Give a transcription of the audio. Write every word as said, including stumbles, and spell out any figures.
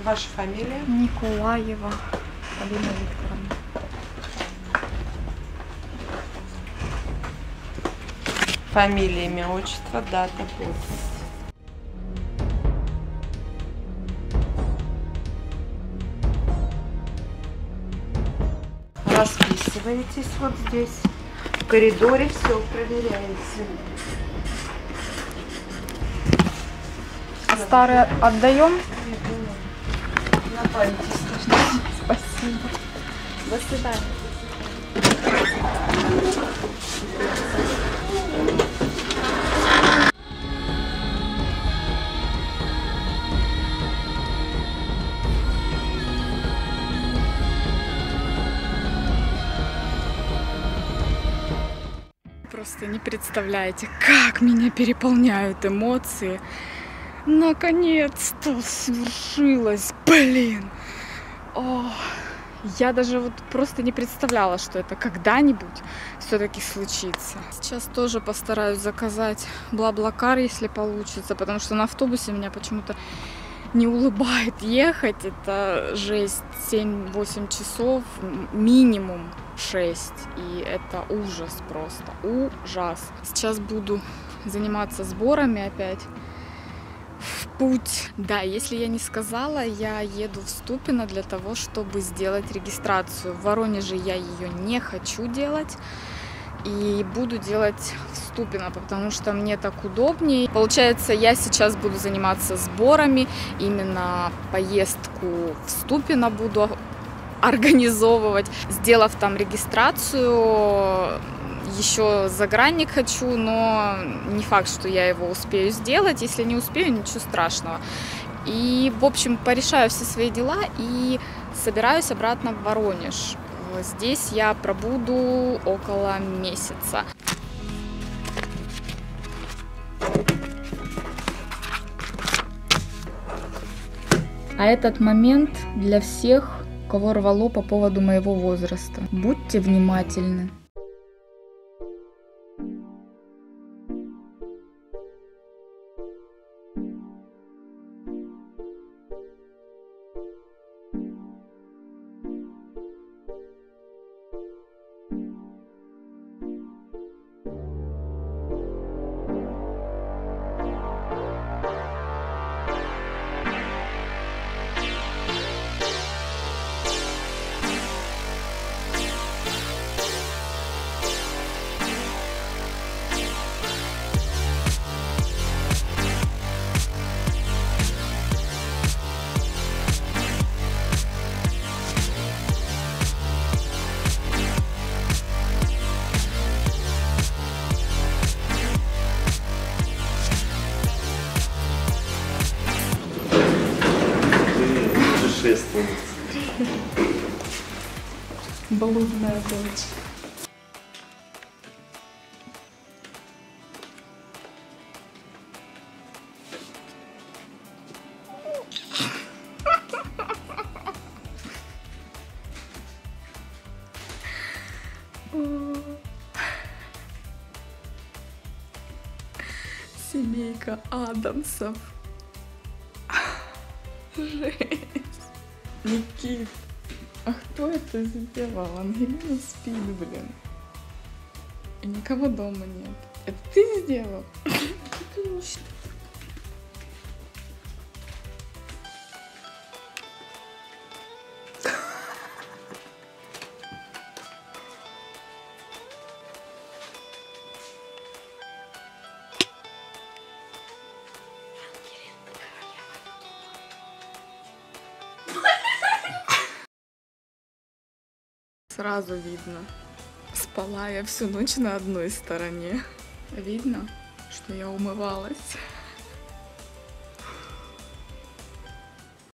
Ваша фамилия? Николаева Полина Викторовна. Фамилия, имя, отчество, дата, подпись. Расписываетесь вот здесь. В коридоре все проверяете. А старые отдаем? На память. Спасибо. До свидания. Просто не представляете, как меня переполняют эмоции. Наконец-то свершилось, блин. О, я даже вот просто не представляла, что это когда-нибудь все-таки случится. Сейчас тоже постараюсь заказать Блаблакар, если получится, потому что на автобусе меня почему-то не улыбает ехать. Это жесть, семь-восемь часов, минимум шесть. И это ужас просто, ужас. Сейчас буду заниматься сборами опять. В путь. Да, если я не сказала, я еду в Ступино для того, чтобы сделать регистрацию. В Воронеже я ее не хочу делать. И буду делать в Ступино, потому что мне так удобнее. Получается, я сейчас буду заниматься сборами. Именно поездку в Ступино буду организовывать. Сделав там регистрацию, еще загранник хочу, но не факт, что я его успею сделать. Если не успею, ничего страшного. И, в общем, порешаю все свои дела и собираюсь обратно в Воронеж. Здесь я пробуду около месяца. А этот момент для всех, кого рвало по поводу моего возраста. Будьте внимательны. Блудная дочь. Семейка Адамсов. Жесть. Никит, а кто это сделал? Ангелина спит, блин. И никого дома нет. Это ты сделал? Сразу видно. Спала я всю ночь на одной стороне. Видно, что я умывалась.